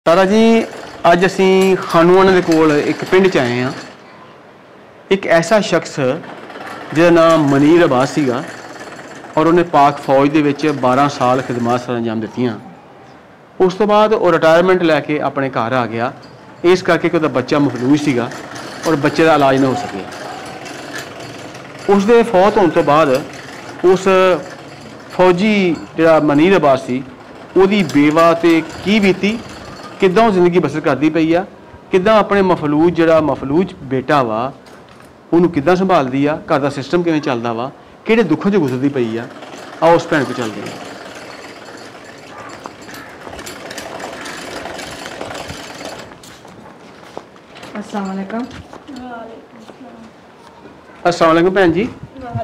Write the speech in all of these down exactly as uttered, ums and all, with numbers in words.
तारा जी अज असी खानूआना दे कोल एक पिंड च आए हाँ। एक ऐसा शख्स जिहदा नाम मनीर अब्बास सीगा और उन्हें पाक फौज दे विच बारह साल खिदमत सर अंजाम दित्तियां। उस तो बाद वो रिटायरमेंट लैके अपने घर आ गया, इस करके कि उसका बच्चा मफलूज सीगा और बच्चे का इलाज ना हो सकिया। उसके फौत होने तो बाद उस फौजी जिहड़ा मनीर अब्बास सी उहदी बेवा ते की बीती, किद्दां जिंदगी बसर करती पई आ, किद्दां अपने मफलूज जिहड़ा मफलूज बेटा वा उन्होंने किद्दां संभालदी आ, घर का सिस्टम किवें चलदा वा, किहड़े दुखों च गुजरदी पई आ। आओ उस भैन को चलदे हैं। अस्सलाम वालेकुम। अस्सलाम वालेकुम भैन जी।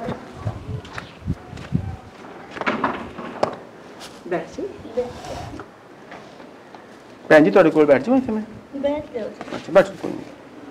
भैन जी तुहाडे कोल बैठ जाओ इत्थे मैं बैठ जाओ। अच्छा बैठो कोई नहीं।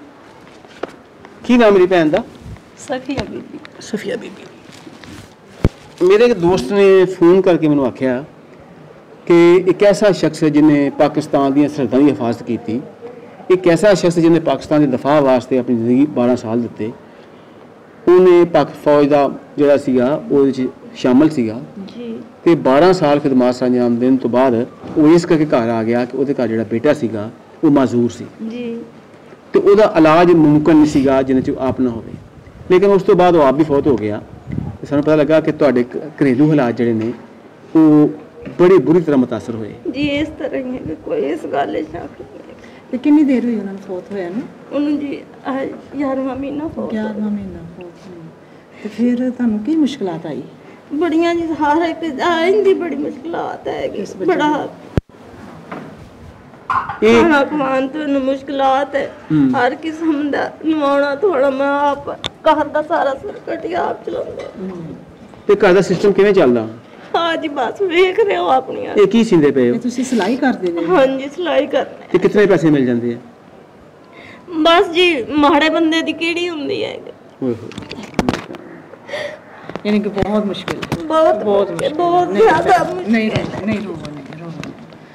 की नाम मेरी भैन दा? सफिया बीबी। सफिया बीबी। मेरे एक दोस्त ने फोन करके मैनूं आख्या कि एक ऐसा शख्स है जिन्हें पाकिस्तान दी सरहदां दी हिफाजत की, एक ऐसा शख्स जिन्हें पाकिस्तान के दफा वास्ते अपनी जिंदगी बारह साल दिते, उन्हें पाक फौज का जोड़ा सीगा वो शामिल सीगा ते बारह साल खिदमत सर अंजाम देने तो बाद वो इस करके घर आ गया कि उसके घर जो बेटा सीगा वो माजूर सी तो उसका इलाज मुमकिन नहीं सीगा जिन्हें च आप ना होवे। लेकिन उस तो बाद वो आप भी फौत हो गया। सानू पता लगा कि तुहाडे घरेलू हालात जिहड़े ने वो बड़ी बुरी तरह मुतासर होए जी। इस तरह ही है कि कोई इस गल शक ते कितनी देर हुई उन्होंने फौत होया ना? उन्होंने जी ग्यारहवां महीना फौत ग्यारहवां महीना फौत होया। ते फिर तुहानू की मुश्किलात आई? बड़ियां जी, हर एक इंदी बड़ी मुश्किलात है। बड़ा खाना खवान तो मुश्किलात है, हर किस्म दा नवाना थोड़ा मैं आप घर दा सारा सर्कट आप चलाਉਂਦੇ ते घर दा सिस्टम किवें ਚੱਲਦਾ? हाँ जी बस वेख रहे हो अपनी ये की सींदे पे हो? तुसी सिलाई करदे ने? हाँ जी सिलाई करते। ते कितने पैसे मिल जाते हैं? बस जी माड़े बंदे दी केड़ी हुंदी है। ओए होए यानी कि बहुत मुश्किल, बहुत बहुत बहुत ज्यादा नहीं नहीं रोवो नहीं रोवो।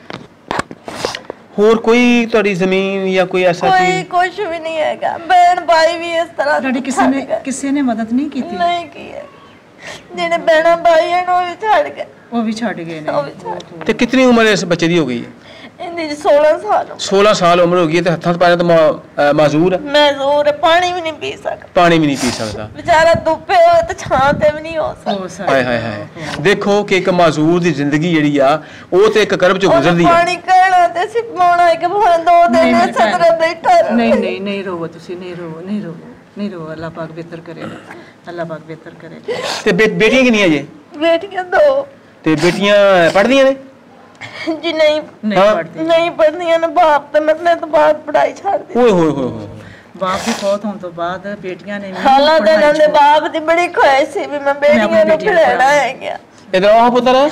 और कोई तोड़ी जमीन या कोई ऐसा कोई चीज? कुछ भी नहीं है। बहन भाई भी इस तरह ਤੁਹਾਡੀ ਕਿਸੇ ਨੇ ਕਿਸੇ ਨੇ मदद नहीं की थी? नहीं की है। जेने बहना भाई है वो भी छड़ गए। वो भी छड़ गए ने। वो भी छड़ गए। ते कितनी उम्र इस बच्चे दी हो गई है? इंदी सोलह साल। सोलह साल उम्र हो गई है ते हत्थां पैरां तो माजूर है। माजूर है, पानी भी नहीं पी सकता। पानी भी नहीं पी सकता बेचारा धुप्पे हो तो छां ते भी नहीं हो सकता। हाय हाय हाय देखो कि एक माजूर दी जिंदगी जेड़ी आ ओ ते एक करब च गुजरदी है। पानी कहना ते सिपाना एक भां दो दिन इस तरह बैठा रहे। नहीं नहीं नहीं रोवो तुसी, नहीं रोवो नहीं रोवो नहीं रोवो। अल्लाह पाक बेहतर करे, अल्लाह पाक बेहतर करे। ते बेटियां कितनी है जी? बेटियां दो। ते बेटियां पढ़दियां ने? जी नहीं नहीं पढ़ती नहीं पढ़दियां ने। बाप तो मरने तो बाद पढ़ाई छाड़ दी। ओए होए होए बाप की फौत होने तो बाद बेटियां ने हालात दे बाप दी बड़ी ख्वाहिश सी भी मैं बेटियां नु पढ़ाना है क्या। इधर आ पुत्र।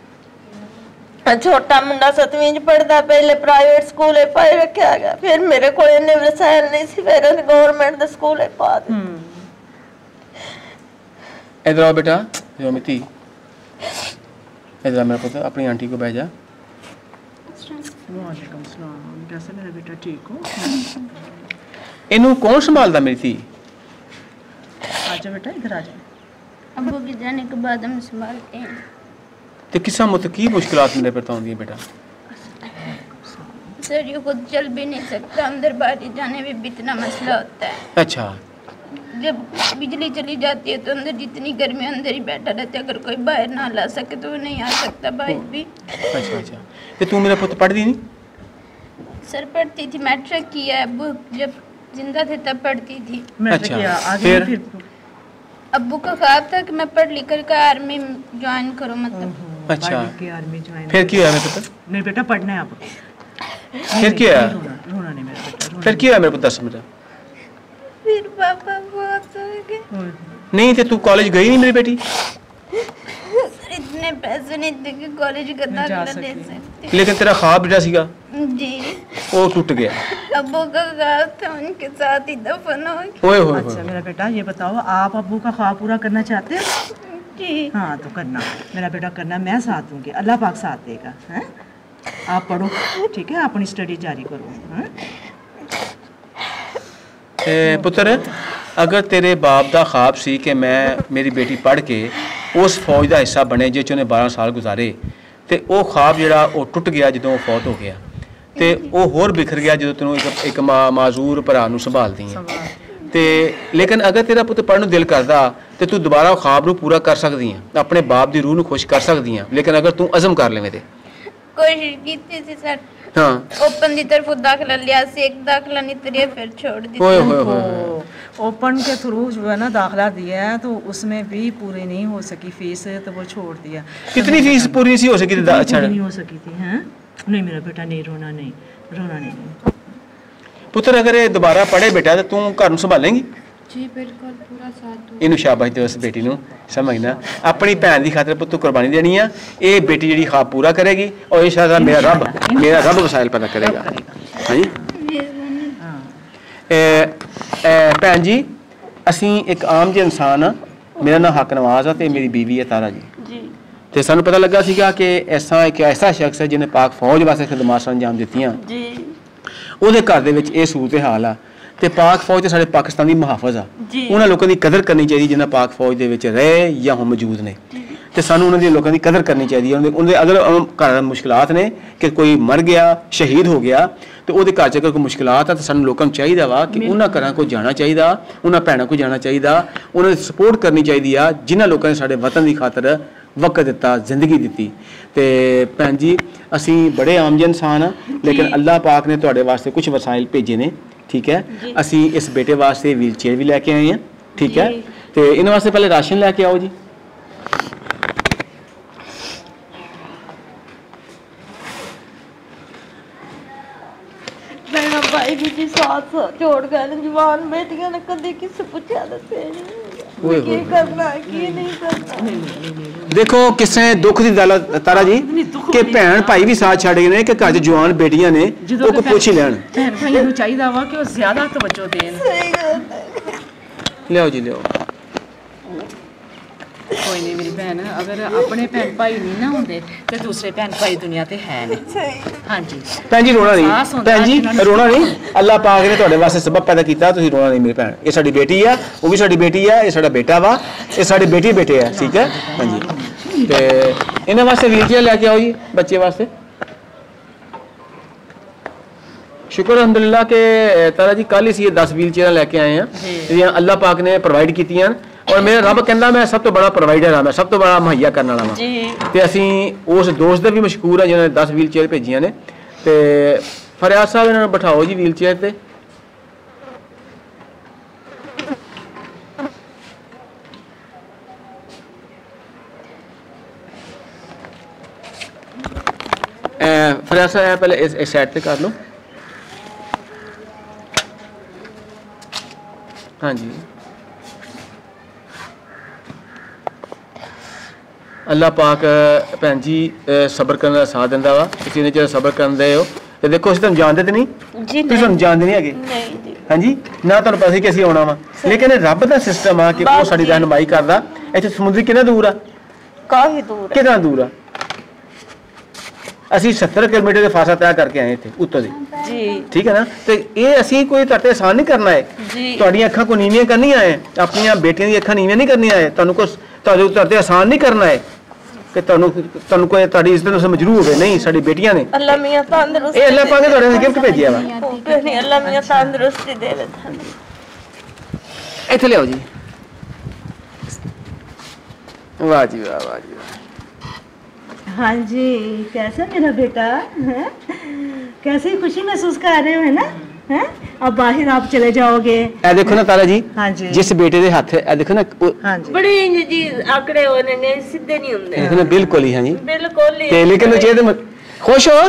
छोटा मुंडा सतवीं च पढ़दा, पहले प्राइवेट स्कूल में पाई रखा गया, फिर मेरे को इन्ने वसाइल नहीं सी, फिर गवर्नमेंट दे स्कूल में पा दित्ता। इधर आओ बेटा, यो मिती इधर मेरा पुत्र, अपनी आंटी को भेजा। वालेकुम सलाम। कैसे मेरा बेटा, ठीक हो? इन्हू कौन संभालता मेरी थी? आजा बेटा इधर आजा। अब्बू के जाने के बाद हम संभालते हैं। तो किसा मत की मुश्किलात मेरे पर आती है बेटा? सर ये खुद चल भी नहीं सकता, अंदर बाहर जाने में भी इतना मसला होता है। अच्छा। जब बिजली चली जाती है तो अंदर जितनी गर्मी अंदर ही बैठा रहता है, अगर कोई बाहर ना ला सके तो वो नहीं आ सकता बाहर भी। अच्छा अच्छा। तो तू मेरा पुत्र पढ़ती नहीं? सर पढ़ती थी, मैट्रिक किया, अब्बू जब जिंदा थे तब पढ़ती थी। अच्छा फिर? अब्बू का ख्वाब था कि मैं पढ़ लिख कर आर्मी ज्वाइन करूँ, मतलब। अच्छा आर्मी ज्वाइन। फिर क्या है मेरे पुत्र? नहीं बेटा पढ़ना है अब। फिर क्या है? रोना नहीं मेरा बेटा। फिर क्या है मेरे पुत्र? मेरा फिर पापा बहुत हो गए। नहीं थे तू कॉलेज गई नहीं मेरी बेटी? सर इतने पैसे नहीं थे कि कॉलेज करना दे सकते। लेकिन तेरा ख्वाब बेटा सीगा जी वो टूट गया। अब्बू का ख्वाब था उनके साथ ही दफन हो गया। ओए होए। अच्छा मेरा बेटा ये बताओ, आप अब्बू का ख्वाब पूरा करना चाहते हो? जी हाँ तो करना मेरा बेटा, करना। मैं साथ दूंगी, अल्लाह पाक साथ देगा। हैं आप पढ़ो, ठीक है, अपनी स्टडी जारी करो। हाँ? पुत्र, अगर तेरे बाप का ख्वाब सी कि मैं मेरी बेटी पढ़ के उस फौज का हिस्सा बने जिस उन्हें बारह साल गुजारे, तो वो ख्वाब जिहड़ा वो टुट गया जो फौत हो गया, तो वो होर बिखर गया जो तेनों एक एक मा माजूर भरा नूं संभालदी है। तो लेकिन अगर तेरा पुत्र पढ़ने दिल करता तो तू दोबारा ख्वाब नूं पूरा कर सकदी है, अपने बाप की रूह नूं खुश कर सकदी है। लेकिन अगर तू अज़म कर लेवे ते कोशिश की थी सर, हाँ ओपन की तरफ दाखिला लिया से एक दाखिला नहीं तरिया, फिर छोड़ दी। ओए होए होए, ओपन के थ्रू जो है ना दाखिला दिया है तो उसमें भी पूरी नहीं हो सकी फीस, तो वो छोड़ दिया। कितनी फीस पूरी नहीं हो सकी थी? अच्छा नहीं हो सकी थी। हैं नहीं मेरा बेटा नहीं, रोना नहीं, रोना नहीं। पुत्र अगर ये दोबारा पढ़े बेटा तो तू घर संभालेंगी? जी बिल्कुल, पूरा साथ। इनू शाबाश दे उस बेटी नूं, समझना अपनी भैन की खातर पुत्त कुर्बानी देनी है। ये बेटी जी ख्वाब पूरा करेगी और इंशाअल्लाह मेरा रब मेरा रब वसाइल पैदा करेगा। हाँ जी भैन जी, असी एक आम जे इंसान हाँ, मेरा नाम हक नवाज है तो मेरी बीवी है तारा जी। तो सानू पता लगा सीगा कि ऐसा एक ऐसा शख्स है जिन्हें पाक फौज वास्ते खिदमत अंजाम दित्तियां, ਉਹਦੇ ਘਰ ਦੇ ਵਿੱਚ ਇਹ ਸੂਰਤ ਹਾਲ ਆ। ਤੇ ਪਾਕ ਫੌਜ ਤੇ ਸਾਡੇ ਪਾਕਿਸਤਾਨ ਦੀ ਮੁਹਾਫਜ਼ ਆ, ਉਹਨਾਂ ਲੋਕਾਂ ਦੀ ਕਦਰ ਕਰਨੀ ਚਾਹੀਦੀ ਜਿਨ੍ਹਾਂ ਪਾਕ ਫੌਜ ਦੇ ਵਿੱਚ ਰਹੇ ਜਾਂ ਹੁਣ ਮੌਜੂਦ ਨੇ। ਤੇ ਸਾਨੂੰ ਉਹਨਾਂ ਦੇ ਲੋਕਾਂ ਦੀ ਕਦਰ ਕਰਨੀ ਚਾਹੀਦੀ ਹੈ। ਉਹਦੇ ਅਗਰ ਘਰ ਮੁਸ਼ਕਲਾਤ ਨੇ ਕਿ ਕੋਈ ਮਰ ਗਿਆ, ਸ਼ਹੀਦ ਹੋ ਗਿਆ, ਤੇ ਉਹਦੇ ਘਰ 'ਚ ਅਗਰ ਕੋਈ ਮੁਸ਼ਕਲਾਤ ਆ ਤਾਂ ਸਾਨੂੰ ਲੋਕਾਂ ਨੂੰ ਚਾਹੀਦਾ ਵਾ ਕਿ ਉਹਨਾਂ ਘਰਾਂ ਕੋਲ ਜਾਣਾ ਚਾਹੀਦਾ, ਉਹਨਾਂ ਭੈਣਾਂ ਕੋਲ ਜਾਣਾ ਚਾਹੀਦਾ, ਉਹਨਾਂ ਦੀ ਸਪੋਰਟ ਕਰਨੀ ਚਾਹੀਦੀ ਆ ਜਿਨ੍ਹਾਂ ਲੋਕਾਂ ਨੇ ਸਾਡੇ ਵਤਨ ਦੀ ਖਾਤਰ वक्त दिता, जिंदगी दी। तो भैन जी असी बड़े आम जे इंसान हाँ, लेकिन अल्लाह पाक ने तुहाडे वास्ते कुछ वसाइल भेजे ने, ठीक है। असी इस बेटे वास्ते व्हील चेयर भी लैके आए हैं, ठीक है। तो इन्होंने वास्ते पहले राशन लैके आओ जी। भाई भी जी साथ छोड़ गए जवान बेटियां ने कभी किसी पूछा दसे की करना की नहीं करना। देखो किसे दुख की गल तारा जी कि भैन भाई भी साथ छड़ गए ने कि घर च जवान बेटियां ने वो को पूछ ही लैन। भैन भाई नूं चाहिदा वा कि वो ज्यादा तवज्जो देन। लियाओ जी लियाओ। कोई नहीं मेरी भैन, अगर अपने भैन भाई नहीं ना होंदे ते दूसरे भैन भाई दुनिया ते है नहीं। हाँ जी भैन जी रोना नहीं, भैन जी रोना नहीं, अल्लाह पाक ने तुहाडे वास्ते सबब पैदा कीता, तुसीं रोना नहीं मेरी भैन। ये साडी बेटी है, वो भी साडी बेटी है, ये साडा बेटा वा, ये साडे बेटी बेटे है, ठीक है। हाँ जी ते इन्हां वास्ते व्हील चेयर लैके आओ जी बच्चे वास्ते। शुक्र अलहमदुलिल्लाह के तारा जी कल ही दस व्हील चेयर लैके आए हैं, अल्लाह पाक ने प्रोवाइड कीतियां और मेरा रब कहना मैं सब तो बड़ा प्रोवाइडर हाँ, मैं सब तो बड़ा मुहैया करने वाला हाँ। तो असी उस दोस्त दे भी मशहूर है जिन्होंने दस व्हील चेयर भेजियां ने। तो फरियाद साहब इन्होंने बिठाओ जी व्हील चेयर ते। फरियाद साहब पहले इस, इस साइड पे कर लो। हाँ जी अल्लाह पाक भैन जी सबर करने का साथ दिंदा वा, तुसीं इन्ने चिर सबर करदे हो। ते देखो असीं तुहानूं जानदे ते नहीं जी, तुसीं सानूं जानदे नहीं हैगे जी। हाँ जी ना तुहानूं पता सी कि असीं आउणा वा, लेकिन रब दा सिस्टम आ कि वो साडी रहनुमाई करदा। इत्थे समुद्र कितना दूर आ? काफी दूर है। कितना दूर आ? असीं सत्तर किलोमीटर का फासला तय करके आए इत्थे उत्तों दी जी, ठीक है ना। तो ये असीं कोई तुहाडे आसान नहीं करना है जी, तुहाडीਆਂ ਅੱਖਾਂ को नीवियां करनियां है, अपनियां बेटियां दी ਅੱਖਾं नीवियां नहीं करनियां है, तुहानूं को तुहाडे तुहाडे आसान नहीं करना है कि तुहानूं तुहानूं कोई तुहाडी इज्जत नूं मजरूह होवे। नहीं साडी बेटियां ने अल्लाह मियां तंदुरुस्ती ए अल्लाह पाक ने तुहाडे गिफ्ट भेजिया वा। नहीं अल्लाह मियां तंदुरुस्ती देवे। इत्थे लियाओ जी। वाह जी वाह, वाह जी वाह। हाँ जी कैसा मेरा बेटा है? कैसी खुशी महसूस कर रहे हो है ना? हैं अब बाहर आप चले जाओगे। ए देखो ना तारा जी, हाँ जी जिस बेटे दे हाथ ए देखो ना, हाँ जी बड़े इंज जी आकड़े होने ने सीधे नहीं होंदे। देखो ना बिल्कुल ही। हाँ जी बिल्कुल ही। ते लेकिन चेहरे खुश हो?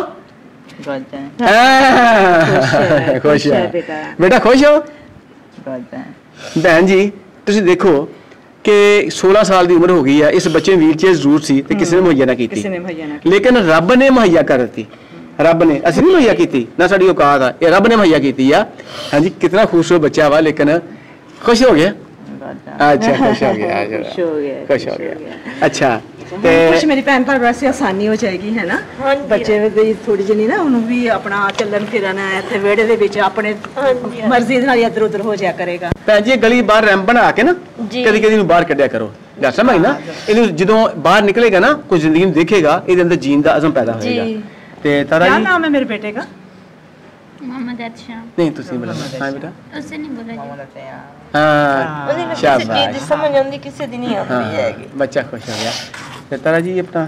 खुश है बेटा, खुश हो? भैन जी तुसीं देखो कि सोलह साल की उम्र हो गई है, इस बच्चे व्हील चेयर जरूर सी ते किसी ने मुहैया ना की, लेकिन रब ने मुहैया कर दी। रब ने असं नहीं मुहैया की ना, साड़ी औकात है, रब ने मुहैया की। हाँ जी कितना खूबसूरत बच्चा वा, लेकिन खुश हो गया। अच्छा खुश हो गया, खुश हो गया। अच्छा ਕੁਛ ਮੇਰੀ ਭੈਣ ਭਰਾ ਵੈਸੇ ਆਸਾਨੀ ਹੋ ਜਾਏਗੀ ਹੈ ਨਾ ਬੱਚੇ ਦੀ ਥੋੜੀ ਜਿਹੀ ਨਾ ਉਹਨੂੰ ਵੀ ਆਪਣਾ ਚੱਲਣ ਫਿਰਨ ਇੱਥੇ ਵਿਹੜੇ ਦੇ ਵਿੱਚ ਆਪਣੇ ਮਰਜ਼ੀ ਦੇ ਨਾਲ ਇੱਧਰ ਉੱਧਰ ਹੋ ਜਾਇਆ ਕਰੇਗਾ। ਭੈਣ ਜੀ ਗਲੀ ਬਾਹਰ ਰੈਂਪ ਬਣਾ ਕੇ ਨਾ ਕਦੀ ਕਦੀ ਨੂੰ ਬਾਹਰ ਕੱਢਿਆ ਕਰੋ ਗੱਲ ਸਮਝ ਨਾ ਇਹਨੂੰ ਜਦੋਂ ਬਾਹਰ ਨਿਕਲੇਗਾ ਨਾ ਕੋਈ ਜ਼ਿੰਦਗੀ ਨੂੰ ਦੇਖੇਗਾ ਇਹਦੇ ਅੰਦਰ ਜੀਣ ਦਾ ਅਜ਼ਮ ਪੈਦਾ ਹੋਏਗਾ। ਤੇ ਤਾਰਾ ਜੀ क्या नाम है मेरे बेटे का? मोहम्मद अर्शद। नहीं ਤੁਸੀਂ ਬੋਲੋ ਹਾਂ ਬੇਟਾ उससे नहीं बोला जी। ਹਾਂ ਸ਼ਾਬਾਸ਼ ਸਮਝ ਆਉਂਦੀ ਕਿਸੇ ਦੀ ਨਹੀਂ ਆਉਂਦੀ ਹੈਗੀ। ਬੱਚਾ ਖੁਸ਼ ਹੋ ਗਿਆ। ਤੇ ਤਾਰਾ ਜੀ ਆਪਣਾ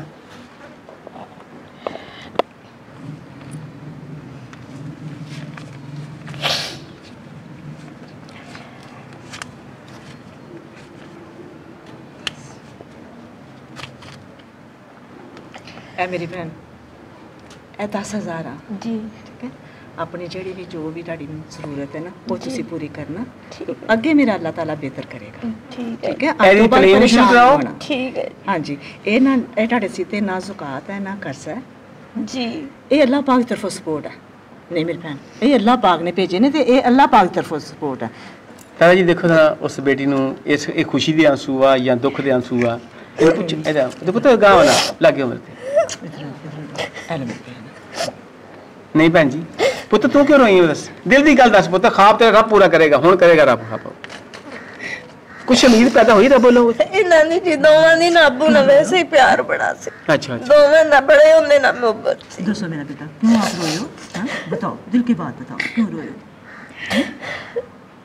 ए मेरी भैन ए दस हजार आ ਜੀ ठीक है अपनी ਜਿਹੜੀ ਵੀ ਜੋ ਵੀ ਤੁਹਾਡੀ ਜ਼ਰੂਰਤ ਹੈ ਨਾ ਉਹ ਤੁਸੀਂ ਪੂਰੀ ਕਰਨਾ ਅੱਗੇ ਮੇਰਾ ਅੱਲਾਹ ਤਾਲਾ ਬਿਹਤਰ ਕਰੇਗਾ। ਠੀਕ ਹੈ ਠੀਕ ਹੈ ਅੱਜ ਤੋਂ ਬਾਅਦ ਕਲੀਨ ਸ਼ੁਰੂ ਕਰਾਓ। ਠੀਕ ਹੈ ਹਾਂਜੀ ਇਹ ਨਾ ਇਹ ਤੁਹਾਡੇ ਸਿੱਤੇ ਨਾ ਜ਼ੁਕਾਤ ਹੈ ਨਾ ਕਰਜ਼ਾ ਹੈ ਜੀ। ਇਹ ਅੱਲਾਹ ਪਾਕ ਦੀ ਤਰਫੋਂ ਸਪੋਰਟ ਹੈ। ਨਹੀਂ ਮੇਰੀ ਭੈਣ ਇਹ ਅੱਲਾਹ ਪਾਕ ਨੇ ਭੇਜੇ ਨੇ ਤੇ ਇਹ ਅੱਲਾਹ ਪਾਕ ਦੀ ਤਰਫੋਂ ਸਪੋਰਟ ਹੈ। ਤਾਰਾ ਜੀ ਦੇਖੋ ਨਾ ਉਸ ਬੇਟੀ ਨੂੰ ਇਸ ਇਹ ਖੁਸ਼ੀ ਦੇ ਆਂਸੂ ਆ ਜਾਂ ਦੁੱਖ ਦੇ ਆਂਸੂ ਆ ਇਹ ਪੁੱਛ ਇਹਦਾ ਦੇਖੋ ਤਾਂ ਗਾਂ ਵਾਲਾ ਲੱਗੇ ਉਮਰ ਤੇ ਨਹੀਂ ਭੈਣ ਜੀ ਪੁੱਤ ਤੂੰ ਕਿਉਂ ਰੋਈ ਦੱਸ ਦਿਲ ਦੀ ਗੱਲ ਦੱਸ ਪੁੱਤ ਖਾਬ ਤੇ ਰੱਬ ਪੂਰਾ ਕਰੇਗਾ ਹੁਣ ਕਰੇਗਾ ਰੱਬ ਖਾਬ ਕੁਛ ਉਮੀਦ ਪੈਦਾ ਹੋਈ ਰੱਬ ਵੱਲੋਂ ਇਹਨਾਂ ਦੀ ਜੀ ਦੋਵਾਂ ਦੀ ਨਾ ਅੱਬੂ ਨਾਲ ਵੈਸੇ ਹੀ ਪਿਆਰ ਬੜਾ ਸੀ। अच्छा अच्छा ਦੋਵਾਂ ਦਾ ਬੜੇ ਹੁੰਦੇ ਨਾ ਮੁਹੱਬਤ ਸੀ। दसो मेरा बेटा क्यों आप रोए हो? हाँ? बताओ दिल की बात बताओ क्यों रोए हो?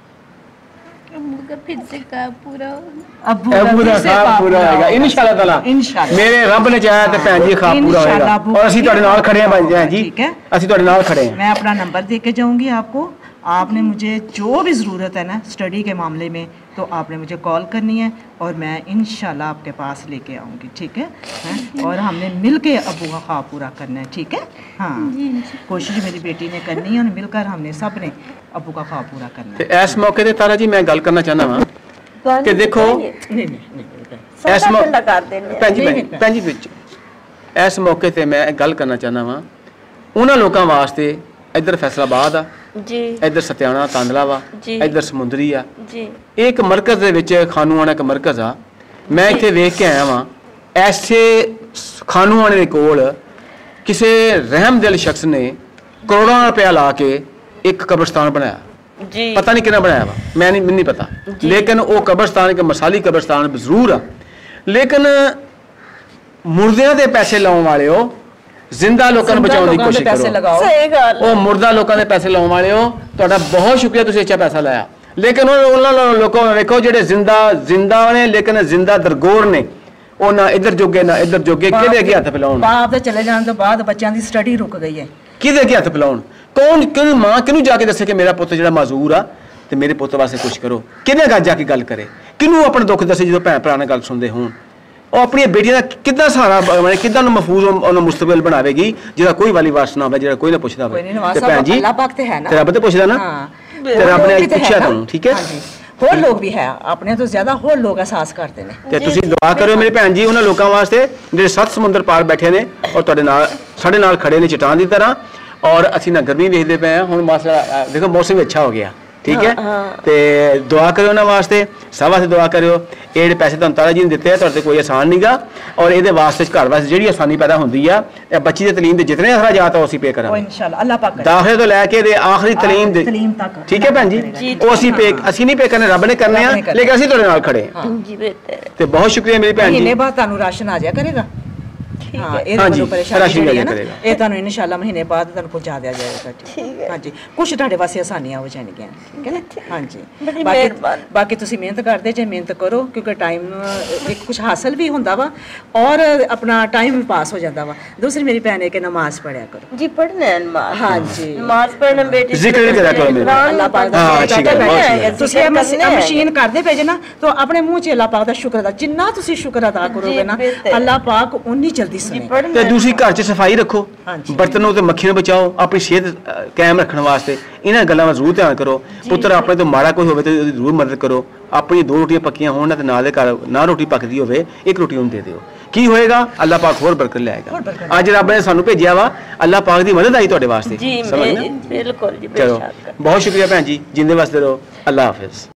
अम्मू का फिर से काम पूरा हो। अब्बू अब्बू दा खाब पूरा होएगा इंशाल्लाह ताला। इंशाल्लाह मेरे रब ने चाहा तो भैन जी खाब पूरा होएगा और ਅਸੀਂ ਤੁਹਾਡੇ ਨਾਲ ਖੜੇ ਹਾਂ ਭੈਣ ਜੀ ठीक है ਅਸੀਂ ਤੁਹਾਡੇ ਨਾਲ खड़े हैं। मैं अपना नंबर दे के जाऊंगी आपको आपने मुझे जो भी ज़रूरत है ना स्टडी के मामले में तो आपने मुझे कॉल करनी है और मैं इंशाल्लाह आपके पास लेके आऊँगी ठीक है, है? और हमने मिल के अब्बू का ख्वाब पूरा करना है ठीक है। हाँ कोशिश मेरी बेटी ने करनी है और मिलकर हमने सब ने अब्बू का ख्वाब पूरा करना है। इस मौके ते तारा जी मैं गल करना चाहना वा कि देखो नहीं नहीं नहीं इस ठंडा कर देने भैन जी भैन जी विच इस मौके ते मैं गल करना चाहना वा उन्हां लोकां वास्ते इधर फैसलाबाद आ जी इधर सत्याना तांदला वा जी इधर समुंदरी आ जी एक मरकज दे विच खानूआना एक मरकज आ मैं इत्थे वेख के आया वां ऐसे खानूआने दे कोल किसी रहम दिल शख्स ने करोड़ों रुपया ला के एक कब्रिस्तान बनाया जी पता नहीं कितना बनाया वा मैं नहीं मैनूं नहीं पता लेकिन वो कब्रिस्तान एक मसाली कब्रिस्तान जरूर आ लेकिन मुर्दियां दे पैसे लाउण वाले हो जिंदा लोगों को बचाने की कोशिश करो सही गल ਉਹ ਮੁਰਦਾ ਲੋਕਾਂ ਦੇ ਪੈਸੇ ਲਾਉਣ ਵਾਲੇ ਹੋ ਤੁਹਾਡਾ ਬਹੁਤ ਸ਼ੁਕਰੀਆ ਤੁਸੀਂ ਅੱਛਾ ਪੈਸਾ ਲਾਇਆ ਲੇਕਿਨ ਉਹਨਾਂ ਲੋਕਾਂ ਨੂੰ ਵੇਖੋ ਜਿਹੜੇ ਜ਼ਿੰਦਾ ਜ਼ਿੰਦਾ ਨੇ ਲੇਕਿਨ ਜ਼ਿੰਦਾ ਦਰਗੋਰ ਨੇ ਉਹ ਨਾ ਇੱਧਰ ਜੋਗੇ ਨਾ ਇੱਧਰ ਜੋਗੇ ਕਿਹਦੇ ਅੱਗੇ ਹੱਥ ਫੈਲਾਉਣ ਬਾਪ ਦੇ ਚਲੇ ਜਾਣ ਤੋਂ ਬਾਅਦ ਬੱਚਿਆਂ ਦੀ ਸਟੱਡੀ ਰੁਕ ਗਈ ਹੈ ਕਿਹਦੇ ਅੱਗੇ ਹੱਥ ਫੈਲਾਉਣ ਕੌਣ ਕਿਹਨੂੰ ਮਾਂ ਕਿਹਨੂੰ ਜਾ ਕੇ ਦੱਸੇ ਕਿ ਮੇਰਾ ਪੁੱਤ ਜਿਹੜਾ ਮਾਜ਼ੂਰ ਆ ਤੇ ਮੇਰੇ ਪੁੱਤ ਵਾਸਤੇ ਕੁਝ ਕਰੋ ਕਿਹਨੇ ਗਾ ਜਾ ਕੇ ਗੱਲ ਕਰੇ ਕਿਹਨੂੰ ਆਪਣਾ ਦੁੱਖ ਦੱਸੇ ਜਦੋਂ ਭੈਣ ਭਰਾ ਨਾਲ ਗੱਲ ਸੁਣਦੇ ਹੋਣ ਉਹ ਆਪਣੀ ਬੇਟੀਆਂ ਦਾ ਕਿੱਦਾਂ ਸਹਾਰਾ মানে ਕਿੱਦਾਂ ਨੂੰ ਮਹਫੂਜ਼ ਉਹਨੂੰ ਮੁਸਤਕਬਲ ਬਣਾਵੇਗੀ ਜਿਹੜਾ ਕੋਈ ਵਾਲੀ ਵਾਰਸ ਨਾ ਹੋਵੇ ਜਿਹੜਾ ਕੋਈ ਨਾ ਪੁੱਛਦਾ ਹੋਵੇ ਤੇ ਭੈਣ ਜੀ ਅੱਲਾਹ ਪਾਕ ਤੇ ਹੈ ਨਾ ਤੇ ਰੱਬ ਤੇ ਪੁੱਛਦਾ ਨਾ ਤੇ ਰੱਬ ਨੇ ਅੱਜ ਪੁੱਛਿਆ ਤੁਹਾਨੂੰ ਠੀਕ ਹੈ ਹੋਰ ਲੋਕ ਵੀ ਹੈ ਆਪਣੇ ਤੋਂ ਜ਼ਿਆਦਾ ਹੋਰ ਲੋਕ ਅਹਿਸਾਸ ਕਰਦੇ ਨੇ ਤੇ ਤੁਸੀਂ ਦੁਆ ਕਰਿਓ ਮੇਰੇ ਭੈਣ ਜੀ ਉਹਨਾਂ ਲੋਕਾਂ ਵਾਸਤੇ ਜਿਹੜੇ ਸੱਤ ਸਮੁੰਦਰ ਪਾਰ ਬੈਠੇ ਨੇ ਔਰ ਤੁਹਾਡੇ ਨਾਲ ਸਾਡੇ ਨਾਲ ਖੜੇ ਨੇ ਚਟਾਨ ਦੀ ਤਰ੍ਹਾਂ ਔਰ ਅਸੀਂ ਨਾ ਗਰਮੀ ਵੇਖਦੇ ਪਏ ਹਾਂ ਹੁਣ ਮਸਲਾ ਦੇਖੋ ਮੌਸਮ ਵੀ ਅੱਛਾ ਹੋ ਗਿਆ ठीक है ते दुआ करो ना वास्ते सब वास्ते दुआ करो ये ਜਿਹੜੇ पैसे ਤੁਹਾਨੂੰ ਤਾਰਾ ਜੀ ਨੇ ਦਿੱਤੇ ਆ ਤੁਹਾਡੇ ਕੋਈ ਆਸਾਨ ਨਹੀਂਗਾ ਔਰ ਇਹਦੇ ਵਾਸਤੇ ਘਰ ਵਾਸਤੇ ਜਿਹੜੀ ਆਸਾਨੀ ਪੈਦਾ ਹੁੰਦੀ ਆ ਇਹ ਬੱਚੀ ਦੀ ਤਾਲੀਮ ਦੇ ਜਿਤਨੇ ਅਖਰਾਜਾਤ ਆ ਅਸੀਂ ਪੇ ਕਰਾਂਗੇ ਉਹ ਇਨਸ਼ਾਅੱਲਾ ਅੱਲਾਹ ਪਾਕ ਦਾਖਲੇ ਤੋਂ ਲੈ ਕੇ ਦੇ ਆਖਰੀ ਤਾਲੀਮ ਦੇ ਤਾਲੀਮ ਤੱਕ ਠੀਕ ਹੈ ਭੈਣ ਜੀ ਉਹ ਅਸੀਂ ਪੇ ਅਸੀਂ ਨਹੀਂ ਪੇ ਕਰਨੇ ਰੱਬ ਨੇ ਕਰਨੇ ਆ ਲੇਕਿਨ ਅਸੀਂ ਤੁਹਾਡੇ ਨਾਲ ਖੜੇ ਹਾਂ ਜੀ ਬਿਹਤਰ ਤੇ ਬਹੁਤ ਸ਼ੁਕਰੀਆ ਮੇਰੀ ਭੈਣ ਜੀ ਮਹੀਨੇ ਬਾਅਦ ਤੁਹਾਨੂੰ ਰਾਸ਼ਨ ਆ ਜਾਇਆ ਕਰੇਗਾ हाँ ये ਹਾਂਜੀ, परेशानी ਰਾਸ਼ਨ ਜਿਹੜੀ ਹੈ ਮਿਲਿਆ ਨਾ ਕਰੇਗਾ। ਇਹ ਤੁਹਾਨੂੰ ਇਨਸ਼ਾਅੱਲਾ ਮਹੀਨੇ ਬਾਅਦ ਤੁਹਾਨੂੰ ਪਹੁੰਚਾ ਦਿਆ ਜਾਏਗਾ ਠੀਕ ਹੈ। ਹਾਂਜੀ ਕੁਝ ਤੁਹਾਡੇ ਵਾਸਤੇ ਆਸਾਨੀਆਂ ਹੋ ਜਾਣਗੀਆਂ ਠੀਕ ਹੈ ਨਾ ਹਾਂਜੀ ਬੜੀ ਬਾਕੀ ਮਿਹਰਬਾਨੀ। ਬਾਕੀ ਤੁਸੀਂ ਮਿਹਨਤ ਕਰਦੇ ਜੇ ਮਿਹਨਤ ਕਰੋ ਕਿਉਂਕਿ ਟਾਈਮ ਇੱਕ ਕੁਝ ਹਾਸਲ ਵੀ ਹੁੰਦਾ ਵਾ ਔਰ ਆਪਣਾ ਟਾਈਮ ਵੀ ਪਾਸ ਹੋ ਜਾਂਦਾ ਵਾ ਦੂਸਰੀ ਮੇਰੀ ਭੈਣ ਹੈ ਕਿ ਨਮਾਜ਼ ਪੜਿਆ ਕਰੋ जी पढ़ना है नमाज हाँ जी। नमाज पढ़ना बेटी ਜ਼ਿਕਰ ਵੀ ਕਰਿਆ ਕਰੋ ਮੇਰੇ ਅੱਲਾਹ ਪਾਕ ਦਾ ਹਾਂ, ਅੱਛੀ ਗੱਲ, ਬਹੁਤ ਅੱਛੀ ਗੱਲ। ਤੁਸੀਂ ਇਹ ਮਸ- ਮਸ਼ੀਨ ਕਰਦੇ ਪਏ ਜੇ ਨਾ ਤਾਂ ਆਪਣੇ ਮੂੰਹ 'ਚ ਅੱਲਾਹ ਪਾਕ ਦਾ ਸ਼ੁਕਰ ਅਦਾ ਜਿੰਨਾ ਤੁਸੀਂ ਸ਼ੁਕਰ ਅਦਾ ਕਰੋਗੇ ਨਾ ਬਿਹਤਰ। ਅੱਲਾਹ ਪਾਕ ਉਨੀ ਜਲਦੀ ਸੁਣੇ ਤੇ ਦੂਸਰੀ ਘਰ 'ਚ ਸਫਾਈ ਰੱਖੋ ਹਾਂਜੀ। ਬਰਤਨੋਂ ਤੇ ਮੱਖੀਆਂ ਤੋਂ ਬਚਾਓ ਆਪਣੀ ਸਿਹਤ ਅ, ਕਾਇਮ ਰੱਖਣ ਵਾਸਤੇ ਇਹਨਾਂ ਗੱਲਾਂ ਵੱਲ ਜ਼ਰੂਰ ਧਿਆਨ ਕਰੋ ਪੁੱਤਰ ਆਪਣੇ ਤੋਂ ਮਾੜਾ ਕੋਈ ਹੋਵੇ ਤੇ ਉਹਦੀ ਜ਼ਰੂਰ ਮਦਦ ਕਰੋ ਆਪਣੀ ਦੋ ਰੋਟੀਆਂ ਪੱਕੀਆਂ ਹੋਣ ਨਾ ਤੇ ਨਾਲ ਦੇ ਘਰ ਨਾ ਰੋਟੀ ਪੱਕਦੀ ਹੋਵੇ ਇੱਕ ਰੋਟੀ ਉਹਨੂੰ ਦੇ ਦਿਓ ਕੀ ਹੋਏਗਾ ਅੱਲਾਹ ਪਾਕ ਹੋਰ ਬਰਕਤ ਲਿਆਏਗਾ ਅੱਜ ਰੱਬ ਨੇ ਸਾਨੂੰ ਭੇਜਿਆ ਵਾ ਅੱਲਾਹ ਪਾਕ ਦੀ ਮਦਦ ਆਈ ਤੁਹਾਡੇ ਵਾਸਤੇ जी ਸਮਝ ਨਾ बिल्कुल जी ਚਲੋ बेशक ਬਹੁਤ ਸ਼ੁਕਰੀਆ ਭੈਣ ਜੀ ਜਿੰਦੇ ਵਾਸਤੇ ਰਹੋ ਅੱਲਾਹ ਹਾਫਿਜ਼